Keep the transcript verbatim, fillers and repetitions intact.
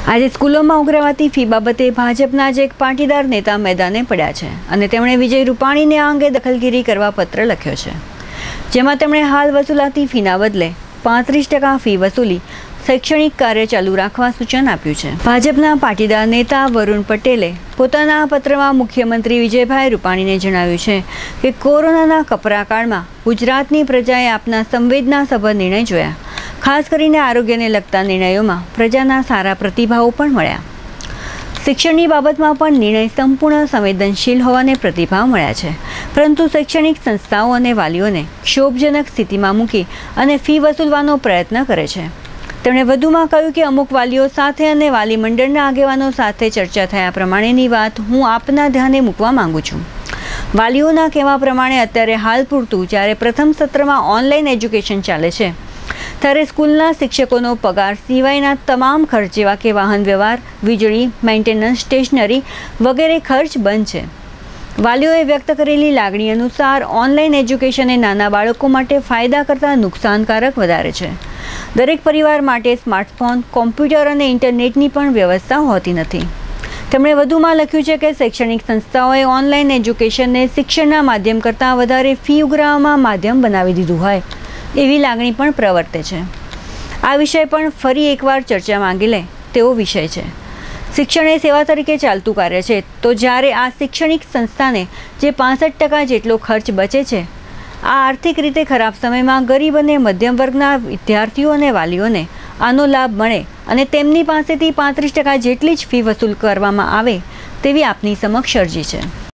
આજે સ્કૂલોમાં ઉઘરાવાતી ફી બાબતે ભાજપના જ એક પાટીદાર નેતા મેદાને પડ્યા છે અને તેમણે વિજય રૂપાણીને આ અંગે દખલગીરી કરવા પત્ર લખ્યો છે, જેમાં તેમણે હાલ વસૂલાતી ફીના બદલે પાંત્રીસ ટકા ફી વસૂલી શૈક્ષણિક કાર્ય ચાલુ રાખવા સૂચન આપ્યું છે। ભાજપના પાટીદાર નેતા વરુણ પટેલે પોતાના પત્રમાં મુખ્યમંત્રી વિજયભાઈ રૂપાણીને જણાવ્યું છે કે કોરોનાના કપરા કાળમાં ગુજરાતની પ્રજાએ આપના સંવેદનાસભર નિર્ણય જોયા। ખાસ કરીને આરોગ્યને લગતા નિર્ણયોમાં પ્રજાના સારા પ્રતિભાવો પણ મળ્યા। શિક્ષણની બાબતમાં પણ નિર્ણય સંપૂર્ણ સંવેદનશીલ હોવાને પ્રતિભાવ મળ્યા છે, પરંતુ શૈક્ષણિક સંસ્થાઓ અને વાલીઓને ક્ષોભજનક સ્થિતિમાં મૂકી અને ફી વસૂલવાનો પ્રયત્ન કરે છે। તેમણે વધુમાં કહ્યું કે અમુક વાલીઓ સાથે અને વાલી મંડળના આગેવાનો સાથે ચર્ચા થયા પ્રમાણેની વાત હું આપના ધ્યાને મૂકવા માંગુ છું। વાલીઓના કહેવા પ્રમાણે અત્યારે હાલ પૂરતું જ્યારે પ્રથમ સત્રમાં ઓનલાઈન એજ્યુકેશન ચાલે છે, ત્યારે સ્કૂલના શિક્ષકોનો પગાર સિવાયના તમામ ખર્ચ જેવા કે વાહન વ્યવહાર, વીજળી, મેન્ટેનન્સ, સ્ટેશનરી વગેરે ખર્ચ બંધ છે। વાલીઓએ વ્યક્ત કરેલી લાગણી અનુસાર ઓનલાઈન એજ્યુકેશન એ નાના બાળકો માટે ફાયદા કરતાં નુકસાનકારક વધારે છે। દરેક પરિવાર માટે સ્માર્ટફોન, કોમ્પ્યુટર અને ઇન્ટરનેટની પણ વ્યવસ્થા હોતી નથી। તેમણે વધુમાં લખ્યું છે કે શૈક્ષણિક સંસ્થાઓએ ઓનલાઈન એજ્યુકેશનને શિક્ષણના માધ્યમ કરતાં વધારે ફી ઉઘરાવવામાં માધ્યમ બનાવી દીધું હોય એવી લાગણી પણ પ્રવર્તે છે। આ વિષય પણ ફરી એકવાર ચર્ચા માંગી લે તેવો વિષય છે। શિક્ષણ એ સેવા તરીકે ચાલતું કાર્ય છે, તો જ્યારે આ શૈક્ષણિક સંસ્થાને જે પાસઠ ટકા જેટલો ખર્ચ બચે છે, આ આર્થિક રીતે ખરાબ સમયમાં ગરીબ અને મધ્યમ વર્ગના વિદ્યાર્થીઓ અને વાલીઓને આનો લાભ મળે અને તેમની પાસેથી પાંત્રીસ ટકા જેટલી જ ફી વસૂલ કરવામાં આવે તેવી આપની સમક્ષ અરજી છે।